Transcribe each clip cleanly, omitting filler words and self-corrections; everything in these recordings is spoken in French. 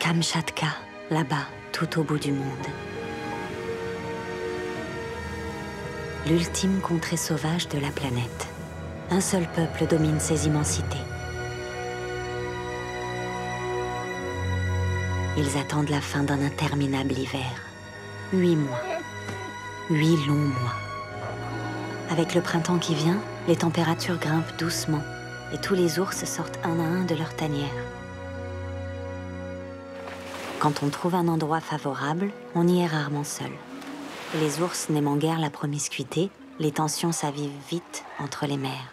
Kamchatka, là-bas, tout au bout du monde. L'ultime contrée sauvage de la planète. Un seul peuple domine ces immensités. Ils attendent la fin d'un interminable hiver. 8 mois. 8 longs mois. Avec le printemps qui vient, les températures grimpent doucement et tous les ours sortent un à un de leur tanière. Quand on trouve un endroit favorable, on y est rarement seul. Et les ours n'aimant guère la promiscuité, les tensions s'avivent vite entre les mères.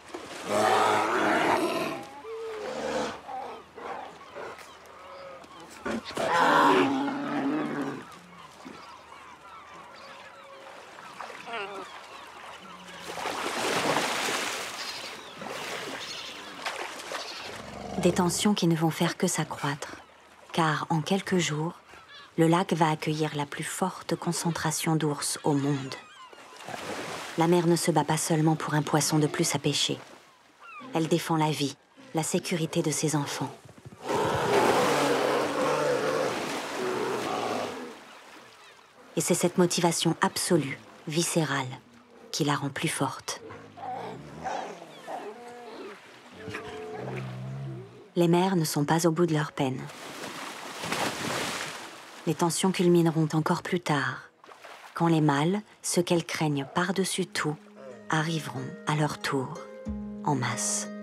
Des tensions qui ne vont faire que s'accroître, car en quelques jours, le lac va accueillir la plus forte concentration d'ours au monde. La mer ne se bat pas seulement pour un poisson de plus à pêcher. Elle défend la vie, la sécurité de ses enfants. Et c'est cette motivation absolue, viscérale, qui la rend plus forte. Les mères ne sont pas au bout de leur peine. Les tensions culmineront encore plus tard, quand les mâles, ceux qu'elles craignent par-dessus tout, arriveront à leur tour, en masse.